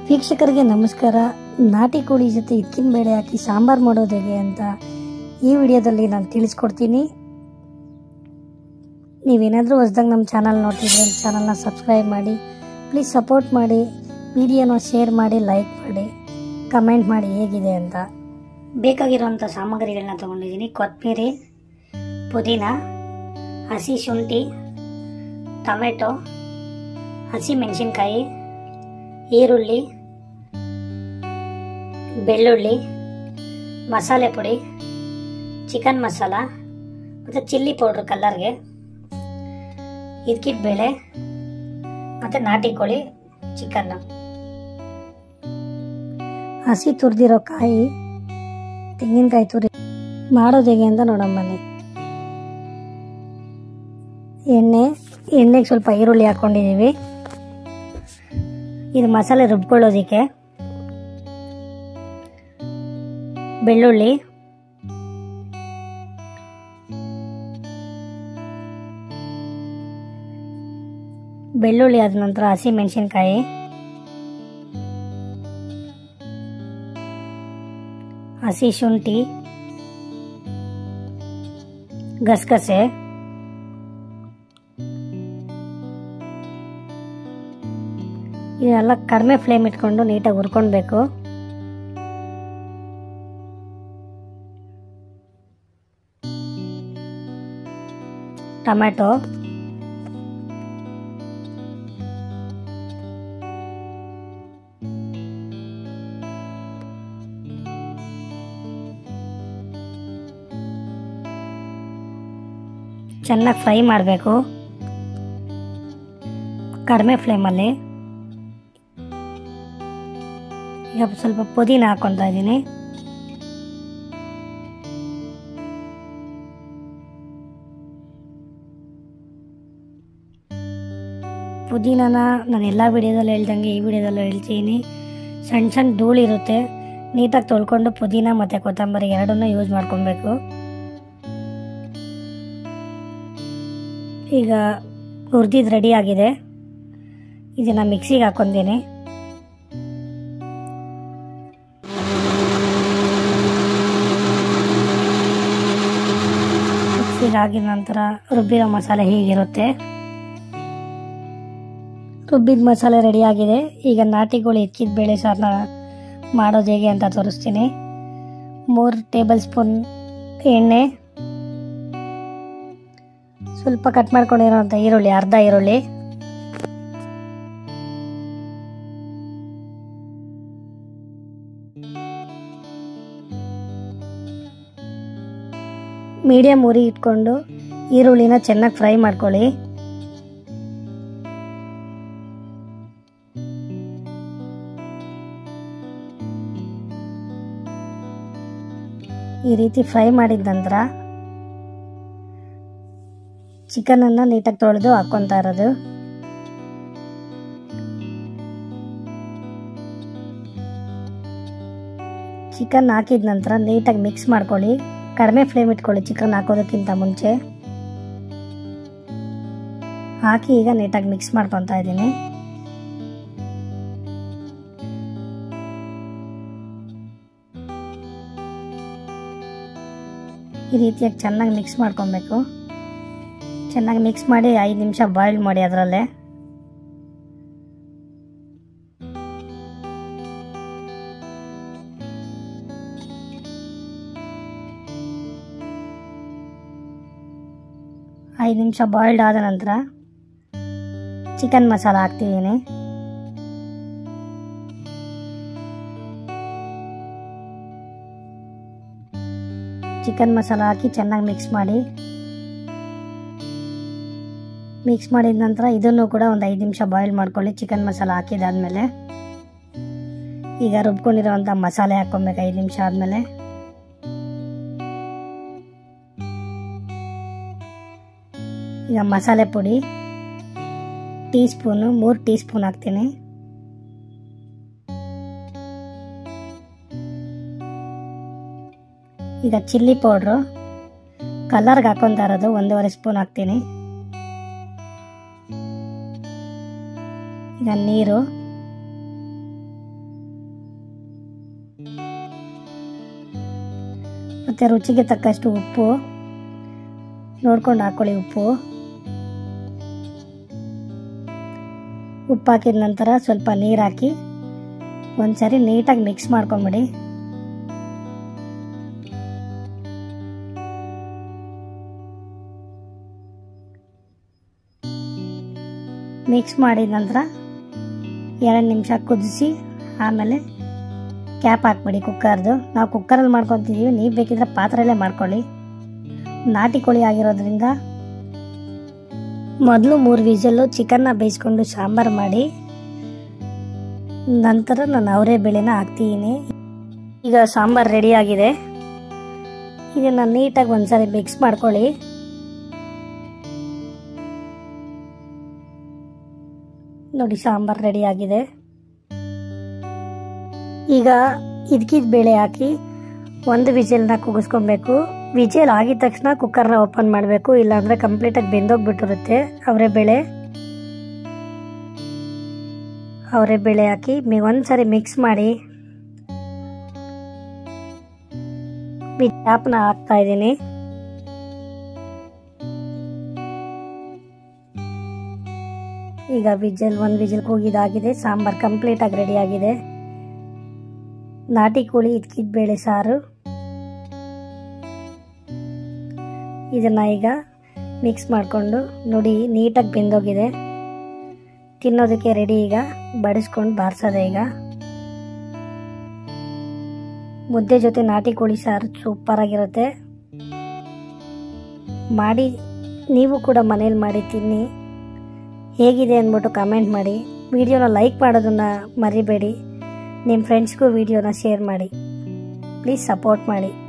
ವೀಕ್ಷಕರಿಗೆ ನಮಸ್ಕಾರ. ನಾಟಿ ಕೋಳಿ ಜೊತೆ ಇಕ್ಕಿನ ಬೇಳೆ ಹಾಕಿ ಸಾಂಬಾರು ಮಾಡೋದು ಹೇಗೆ ಅಂತ ಈ ವಿಡಿಯೋದಲ್ಲಿ ನಾನು ತಿಳಿಸ್ಕೊಡ್ತೀನಿ. ನೀವೇನಾದರೂ ಹೊಸದಾಗಿ ನಮ್ಮ ಚಾನಲ್ ನೋಡ್ತಿದ್ರೆ ಚಾನಲ್ನ ಸಬ್ಸ್ಕ್ರೈಬ್ ಮಾಡಿ, ಪ್ಲೀಸ್ ಸಪೋರ್ಟ್ ಮಾಡಿ, ವಿಡಿಯೋನ ಶೇರ್ ಮಾಡಿ, ಲೈಕ್ ಮಾಡಿ, ಕಮೆಂಟ್ ಮಾಡಿ ಹೇಗಿದೆ ಅಂತ. ಬೇಕಾಗಿರುವಂಥ ಸಾಮಗ್ರಿಗಳನ್ನ ತೊಗೊಂಡಿದ್ದೀನಿ. ಕೊತ್ತಂಬರಿ, ಪುದೀನ, ಹಸಿ ಶುಂಠಿ, ಟೊಮೆಟೊ, ಹಸಿ ಮೆಣಸಿನ್ಕಾಯಿ, ಈರುಳ್ಳಿ, ಬೆಳ್ಳುಳ್ಳಿ, ಮಸಾಲೆ ಪುಡಿ, ಚಿಕನ್ ಮಸಾಲ ಮತ್ತು ಚಿಲ್ಲಿ ಪೌಡ್ರ್ ಕಲರ್ಗೆ, ಇದ್ಕಿದ ಬೇಳೆ ಮತ್ತು ನಾಟಿ ಕೋಳಿ ಚಿಕನ್ನು. ಹಸಿ ತುರಿದಿರೋ ಕಾಯಿ, ತೆಂಗಿನಕಾಯಿ ತುರಿ ಮಾಡೋದು ಹೇಗೆ ಅಂತ ನೋಡೋಣ ಬನ್ನಿ. ಎಣ್ಣೆಗೆ ಸ್ವಲ್ಪ ಈರುಳ್ಳಿ ಹಾಕ್ಕೊಂಡಿದ್ದೀವಿ. ಇದು ಮಸಾಲೆ ರುಬ್ಕೊಳ್ಳೋದಕ್ಕೆ. ಬೆಳ್ಳುಳ್ಳಿ, ಆದ ನಂತರ ಹಸಿ ಮೆಣಸಿನ್ಕಾಯಿ, ಹಸಿ ಶುಂಠಿ, ಗಸಗಸೆ, ಇದೆಲ್ಲ ಕಡಿಮೆ ಫ್ಲೇಮ್ ಇಟ್ಕೊಂಡು ನೀಟಾಗಿ ಹುರ್ಕೊಳ್ಬೇಕು. ಟೊಮೆಟೊ, ಚೆನ್ನಾಗಿ ಫ್ರೈ ಮಾಡಬೇಕು ಕಡಿಮೆ ಫ್ಲೇಮಲ್ಲಿ. ಈಗ ಸ್ವಲ್ಪ ಪುದೀನ ಹಾಕ್ಕೊತಾ ಇದ್ದೀನಿ. ಪುದೀನನ ನಾನು ಎಲ್ಲ ವಿಡಿಯೋದಲ್ಲೂ ಹೇಳ್ದಂಗೆ ಈ ವಿಡಿಯೋದಲ್ಲೂ ಹೇಳ್ತೀನಿ. ಸಣ್ಣ ಸಣ್ಣ ಧೂಳಿರುತ್ತೆ, ನೀಟಾಗಿ ತೊಳ್ಕೊಂಡು ಪುದೀನ ಮತ್ತು ಕೊತ್ತಂಬರಿ ಎರಡನ್ನೂ ಯೂಸ್ ಮಾಡ್ಕೊಬೇಕು. ಈಗ ಹುರಿದಿದ್ದು ರೆಡಿ ಆಗಿದೆ. ಇದನ್ನು ಮಿಕ್ಸಿಗೆ ಹಾಕ್ಕೊತೀನಿ. ಮಿಕ್ಸಿಗೆ ಹಾಕಿದ ನಂತರ ರುಬ್ಬಿರೋ ಮಸಾಲೆ ಹೀಗಿರುತ್ತೆ. ರುಬ್ಬಿದ ಮಸಾಲೆ ರೆಡಿ ಆಗಿದೆ. ಈಗ ನಾಟಿ ಕೋಳಿ ಇಕ್ಕಿದ ಬೇಳೆ ಸಾರನ್ನ ಮಾಡೋದು ಹೇಗೆ ಅಂತ ತೋರಿಸ್ತೀನಿ. 3 ಟೇಬಲ್ ಸ್ಪೂನ್ ಎಣ್ಣೆ, ಸ್ವಲ್ಪ ಕಟ್ ಮಾಡ್ಕೊಂಡಿರೋಂಥ ಈರುಳ್ಳಿ, ಅರ್ಧ ಈರುಳ್ಳಿ, ಮೀಡಿಯಂ ಉರಿ ಇಟ್ಕೊಂಡು ಈರುಳ್ಳಿನ ಚೆನ್ನಾಗಿ ಫ್ರೈ ಮಾಡ್ಕೊಳ್ಳಿ. ಈ ರೀತಿ ಫ್ರೈ ಮಾಡಿದ ನಂತರ ಚಿಕನನ್ನು ನೀಟಾಗಿ ತೊಳೆದು ಹಾಕ್ಕೊತಾ ಇರೋದು. ಚಿಕನ್ ಹಾಕಿದ ನಂತರ ನೀಟಾಗಿ ಮಿಕ್ಸ್ ಮಾಡ್ಕೊಳ್ಳಿ. ಕಡಿಮೆ ಫ್ಲೇಮ್ ಇಟ್ಕೊಳ್ಳಿ ಚಿಕನ್ ಹಾಕೋದಕ್ಕಿಂತ ಮುಂಚೆ. ಹಾಕಿ ಈಗ ನೀಟಾಗಿ ಮಿಕ್ಸ್ ಮಾಡ್ಕೊತಾ ಇದ್ದೀನಿ. ಈ ರೀತಿಯಾಗಿ ಚೆನ್ನಾಗಿ ಮಿಕ್ಸ್ ಮಾಡ್ಕೊಬೇಕು. ಚೆನ್ನಾಗಿ ಮಿಕ್ಸ್ ಮಾಡಿ 5 ನಿಮಿಷ ಬಾಯ್ಲ್ ಮಾಡಿ. ಅದರಲ್ಲೇ ಐದು ನಿಮಿಷ ಬಾಯ್ಲ್ಡ್ ಆದ ನಂತರ ಚಿಕನ್ ಮಸಾಲ ಹಾಕ್ತಿದ್ದೀನಿ. ಚಿಕನ್ ಮಸಾಲ ಹಾಕಿ ಚೆನ್ನಾಗಿ ಮಿಕ್ಸ್ ಮಾಡಿ. ಮಿಕ್ಸ್ ಮಾಡಿದ ನಂತರ ಇದನ್ನು ಕೂಡ ಒಂದು 5 ನಿಮಿಷ ಬಾಯ್ಲ್ ಮಾಡ್ಕೊಳ್ಳಿ. ಚಿಕನ್ ಮಸಾಲ ಹಾಕಿದಾದ್ಮೇಲೆ ಈಗ ರುಬ್ಕೊಂಡಿರೋವಂಥ ಮಸಾಲೆ ಹಾಕ್ಕೊಬೇಕು. 5 ನಿಮಿಷ ಆದಮೇಲೆ ಈಗ ಮಸಾಲೆ ಪುಡಿ ಟೀಸ್ಪೂನು 3 ಟೀ ಸ್ಪೂನ್ ಹಾಕ್ತೀನಿ. ಈಗ ಚಿಲ್ಲಿ ಪೌಡ್ರು ಕಲರ್ಗೆ ಹಾಕೊತಾ ಇರೋದು 1.5 ಸ್ಪೂನ್ ಹಾಕ್ತೀನಿ. ಈಗ ನೀರು ಮತ್ತು ರುಚಿಗೆ ತಕ್ಕಷ್ಟು ಉಪ್ಪು ನೋಡ್ಕೊಂಡು ಹಾಕ್ಕೊಳ್ಳಿ. ಉಪ್ಪು ಹಾಕಿದ ನಂತರ ಸ್ವಲ್ಪ ನೀರು ಹಾಕಿ ಒಂದ್ಸರಿ ನೀಟಾಗಿ ಮಿಕ್ಸ್ ಮಾಡ್ಕೊಂಬಿಡಿ. ಮಿಕ್ಸ್ ಮಾಡಿದ ನಂತರ 2 ನಿಮಿಷ ಕುದಿಸಿ ಆಮೇಲೆ ಕ್ಯಾಪ್ ಹಾಕ್ಬಿಡಿ ಕುಕ್ಕರ್ದು. ನಾವು ಕುಕ್ಕರಲ್ಲಿ ಮಾಡ್ಕೊತಿದ್ದೀವಿ, ನೀವು ಬೇಕಿದ್ರೆ ಪಾತ್ರೆಯಲ್ಲೇ ಮಾಡ್ಕೊಳ್ಳಿ. ನಾಟಿ ಕೋಳಿ ಆಗಿರೋದ್ರಿಂದ ಮೊದಲು 3 ವಿಷಲ್ಲು ಚಿಕನ್ನ ಬೇಯಿಸ್ಕೊಂಡು ಸಾಂಬಾರು ಮಾಡಿ ನಂತರ ನಾನು ಅವರೇ ಬೇಳೆನ ಹಾಕ್ತಿದ್ದೀನಿ. ಈಗ ಸಾಂಬಾರು ರೆಡಿಯಾಗಿದೆ. ಇದನ್ನು ನೀಟಾಗಿ ಒಂದ್ಸರಿ ಮಿಕ್ಸ್ ಮಾಡ್ಕೊಳ್ಳಿ. ನೋಡಿ ಸಾಂಬಾರು ರೆಡಿಯಾಗಿದೆ. ಈಗ ಇದಕ್ಕಿದ ಬೇಳೆ ಹಾಕಿ 1 ವಿಜಿಲ್ನ ಕೂಗಿಸ್ಕೊಬೇಕು. ವಿಜಿಲ್ ಆಗಿದ ತಕ್ಷಣ ಕುಕ್ಕರ್ನ ಓಪನ್ ಮಾಡಬೇಕು, ಇಲ್ಲಾಂದರೆ ಕಂಪ್ಲೀಟಾಗಿ ಬೆಂದೋಗ್ಬಿಟ್ಟಿರುತ್ತೆ. ಅವರೇ ಬೇಳೆ ಹಾಕಿ ಒಂದ್ಸರಿ ಮಿಕ್ಸ್ ಮಾಡಿ ಕ್ಯಾಪ್ನ ಹಾಕ್ತಾ ಇದ್ದೀನಿ. ಈಗ 1 ವಿಜಿಲ್ ಕೂಗಿದಾಗಿದೆ. ಸಾಂಬಾರು ಕಂಪ್ಲೀಟಾಗಿ ರೆಡಿಯಾಗಿದೆ. ನಾಟಿ ಕೋಳಿ ಇದಕ್ಕಿದ ಬೇಳೆ ಸಾರು. ಇದನ್ನು ಈಗ ಮಿಕ್ಸ್ ಮಾಡಿಕೊಂಡು ನೋಡಿ ನೀಟಾಗಿ ಬೆಂದೋಗಿದೆ. ತಿನ್ನೋದಕ್ಕೆ ರೆಡಿ. ಈಗ ಬಡಿಸ್ಕೊಂಡು ಬಾರಿಸೋದೆ. ಈಗ ಮುದ್ದೆ ಜೊತೆ ನಾಟಿ ಕೋಳಿ ಸಾರು ಸೂಪರಾಗಿರುತ್ತೆ. ಮಾಡಿ ನೀವು ಕೂಡ ಮನೇಲಿ ಮಾಡಿ ತಿನ್ನಿ. ಹೇಗಿದೆ ಅಂದ್ಬಿಟ್ಟು ಕಮೆಂಟ್ ಮಾಡಿ. ವಿಡಿಯೋನ ಲೈಕ್ ಮಾಡೋದನ್ನು ಮರಿಬೇಡಿ. ನಿಮ್ಮ ಫ್ರೆಂಡ್ಸ್ಗೂ ವಿಡಿಯೋನ ಶೇರ್ ಮಾಡಿ. ಪ್ಲೀಸ್ ಸಪೋರ್ಟ್ ಮಾಡಿ.